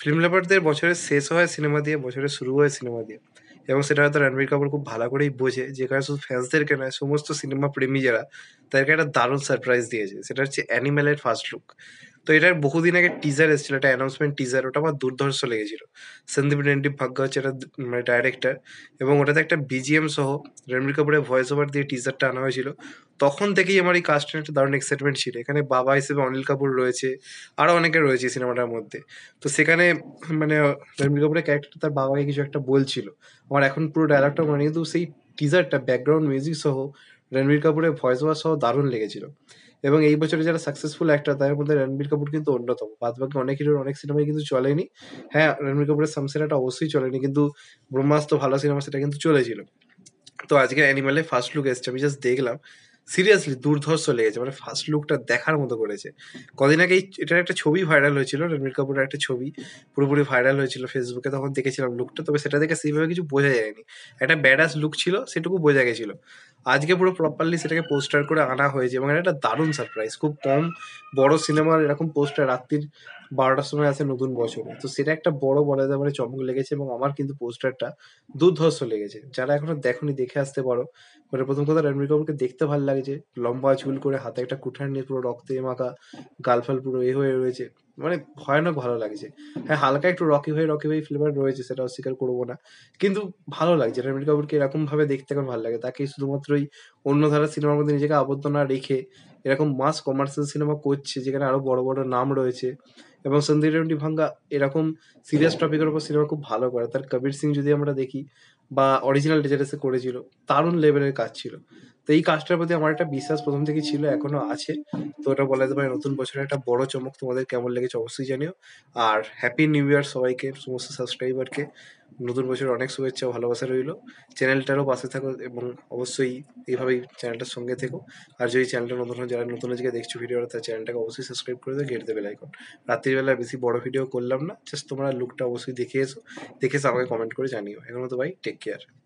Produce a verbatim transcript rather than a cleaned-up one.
Film লাভারদের বছরের শেষ হয় সিনেমা দিয়ে, বছরের শুরু হয় সিনেমা দিয়ে, এবং সেটা হয়তো রণবীর কাপুর খুব ভালো করেই বোঝে, যে কারণে শুধু ফ্যান্সদেরকে নয়, সমস্ত সিনেমা প্রেমী যারা, তাদেরকে একটা দারুণ সারপ্রাইজ দিয়েছে। সেটা হচ্ছে অ্যানিমেলের ফার্স্ট লুক। তো এটার বহুদিন আগে টিজার এসেছিল, একটা অ্যানাউন্সমেন্ট টিজার, ওটা আমার দুর্ধর্ষ লেগেছিল। সন্দীপ রেড্ডি ভাগ্য হচ্ছে এটা মানে ডাইরেক্টর, এবং ওটাতে একটা বিজিএম সহ রণবীর কাপুরের ভয়েস ওভার দিয়ে টিজারটা আনা হয়েছিল। তখন থেকেই আমার এই কাস্টের একটা দারুণ এক্সাইটমেন্ট ছিল। এখানে বাবা হিসেবে অনিল কাপুর রয়েছে, আরো অনেকে রয়েছে সিনেমাটার মধ্যে। তো সেখানে মানে রণবীর কাপুরের ক্যারেক্টার তার বাবাকে কিছু একটা বলছিল, আমার এখন পুরো ডায়লগটা মনে নেই, কিন্তু সেই টিজারটা ব্যাকগ্রাউন্ড মিউজিক সহ রণবীর কাপুরের ভয়েস ওভার সহ দারুণ লেগেছিল। এবং এই বছরে যারা সাকসেসফুল অ্যাক্টর তাদের মধ্যে রণবীর কাপুর কিন্তু অন্যতম। বাদ বাকি অনেক হিরোর অনেক সিনেমায় কিন্তু চলেনি। হ্যাঁ, রণবীর কাপুরের সামসেরাটা অবশ্যই চলেনি, কিন্তু ব্রহ্মাস্ত্র ভালো সিনেমা, সেটা কিন্তু চলেছিল। তো আজকে অ্যানিমালে ফার্স্ট লুক এসছে, আমি জাস্ট দেখলাম, সিরিয়াসলি দুর্ধর্ষ লেগেছে, মানে ফার্স্ট লুকটা দেখার মতো করেছে। কদিন আগেই এটার একটা ছবি ভাইরাল হয়েছিল, রণবীর কাপুরের একটা ছবি পুরোপুরি ভাইরাল হয়েছিল ফেসবুকে, তখন দেখেছিলাম লুকটা, তবে সেটা দেখে সেইভাবে কিছু বোঝা যায়নি। একটা ব্যাডাস লুক ছিল, সেটুকু বোঝা গেছিল। আজকে পুরো প্রপারলি সেটাকে পোস্টার করে আনা হয়েছে, এবং এটা একটা দারুণ সারপ্রাইজ। খুব কম বড় সিনেমার এরকম পোস্টার রাত্রির বারোটার সময় আসে নতুন বছরে, তো সেটা একটা বড় বলা যেতে পারে চমক লেগেছে, এবং আমার কিন্তু পোস্টারটা দুর্ধর্ষ লেগেছে। যারা এখনো দেখোনি দেখে আসতে পারো। মানে প্রথম কথা, রণবীর কাপুরকে দেখতে ভালো লাগছে, লম্বা চুল করে, হাতে একটা কুঠার নিয়ে, পুরো রক্তে মাখা, গালফাল পুরো এ হয়ে রয়েছে, মানে ভয়ানক ভালো লাগছে। হ্যাঁ, হালকা একটু রকি ভাই রকি ভাই ফ্লেভার রয়েছে, সেটা অস্বীকার করবো না, কিন্তু ভালো লাগছে। রণবীর কাপুরকে এরকম ভাবে দেখতে এখন ভালো লাগে, তাকে শুধুমাত্রই অন্য ধারার সিনেমার মধ্যে নিজেকে আবদ্ধ না রেখে এরকম মাস কমার্শিয়াল সিনেমা করছে, যেখানে আরো বড় বড় নাম রয়েছে। এবং সন্দীপ রেড্ডি ভাঙ্গা এরকম সিরিয়াস টপিকের উপর সিনেমা খুব ভালো করে। তার কবির সিং যদি আমরা দেখি, বা অরিজিনাল যেটা সে করেছিল, দারুণ লেভেলের কাজ ছিল। তো এই কাজটার প্রতি আমার একটা বিশ্বাস প্রথম থেকেই ছিল, এখনো আছে। তো এটা বলা যেতে পারে নতুন বছরের একটা বড় চমক। তোমাদের কেমন লেগেছে অবশ্যই জানিও। আর হ্যাপি নিউ ইয়ার সবাইকে, সমস্ত সাবস্ক্রাইবারকে নতুন বছরের অনেক শুভেচ্ছা ও ভালোবাসা রইলো। চ্যানেলটারও পাশে থাকো, এবং অবশ্যই এইভাবেই চ্যানেলটার সঙ্গে থেকো। আর যদি চ্যানেলটা নতুন হয়, যারা নতুন আজকে দেখছো ভিডিওটা, তার চ্যানেলটাকে অবশ্যই সাবস্ক্রাইব করে দেবে, গেট দেবে লাইকন। রাত্রিবেলা বেশি বড় ভিডিও করলাম না, জাস্ট তোমরা লুকটা অবশ্যই দেখে এসো, দেখে এসে আমাকে কমেন্ট করে জানিও। এখন তো ভাই, টেক কেয়ার।